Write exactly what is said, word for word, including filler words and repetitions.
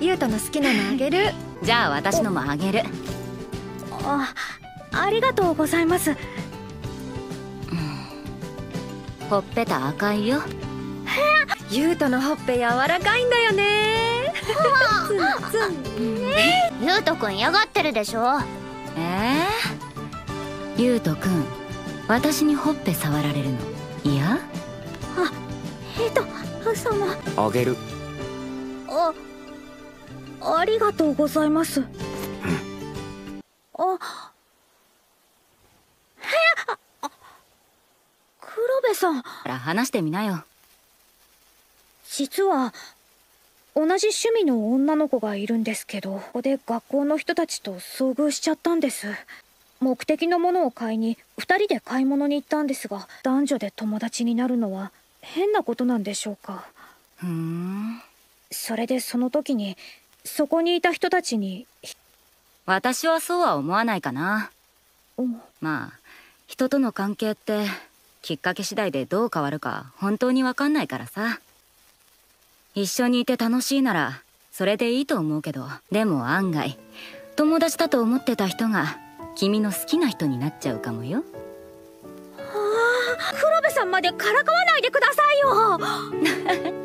ゆうとの好きなのあげる。 じゃあ私のもあげる。 あ、ありがとうございます。うん、 ほっぺた赤いよ。 ゆうとのほっぺ柔らかいんだよね。ツンツン。 ゆうとくん嫌がってるでしょ。 えー、ゆうとくん、私にほっぺ触られるの嫌？ あ、えっとそのあげる。 あ、ありがとうございます。うん、あ、へあ、あ、黒部さん。 ほら話してみなよ。 実は同じ趣味の女の子がいるんですけど、ここで学校の人たちと遭遇しちゃったんです。目的のものを買いに二人で買い物に行ったんですが、男女で友達になるのは変なことなんでしょうか。 ふーん。 それでその時にそこにいた人たちに。 私はそうは思わないかな。まあ人との関係ってきっかけ次第でどう変わるか本当に分かんないからさ。一緒にいて楽しいならそれでいいと思うけど、でも案外友達だと思ってた人が君の好きな人になっちゃうかもよ。 はあ、黒部さんまでからかわないでくださいよ。